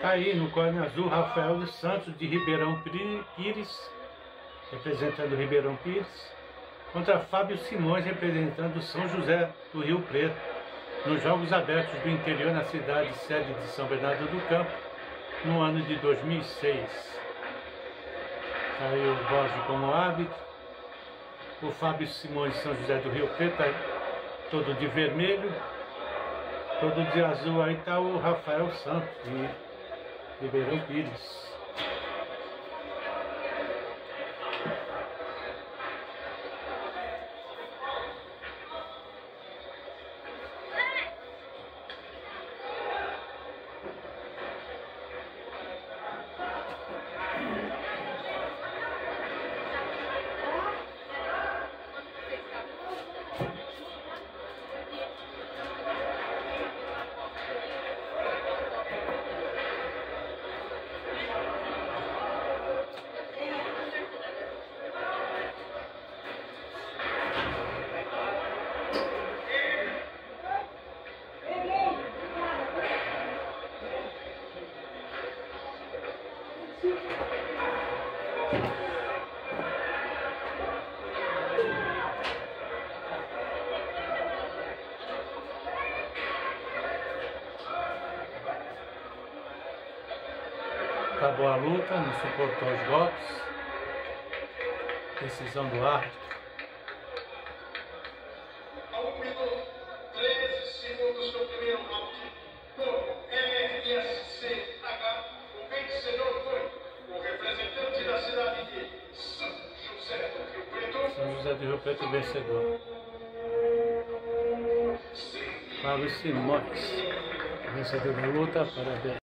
Tá aí no corner azul, Rafael dos Santos de Ribeirão Pires, representando Ribeirão Pires, contra Fábio Simões, representando São José do Rio Preto, nos Jogos Abertos do Interior, na cidade sede de São Bernardo do Campo, no ano de 2006. Tá aí o Borges como árbitro, o Fábio Simões de São José do Rio Preto, tá aí, todo de vermelho, todo de azul. Aí está o Rafael Santos de Ribeirão Pires. Acabou a luta, não suportou os golpes. Decisão do árbitro. A 1 minuto 13 segundos do primeiro round, no MSCH, o vencedor foi o representante da cidade de São José do Rio Preto. São José do Rio Preto, vencedor. Fábio Simões, vencedor da luta. Parabéns.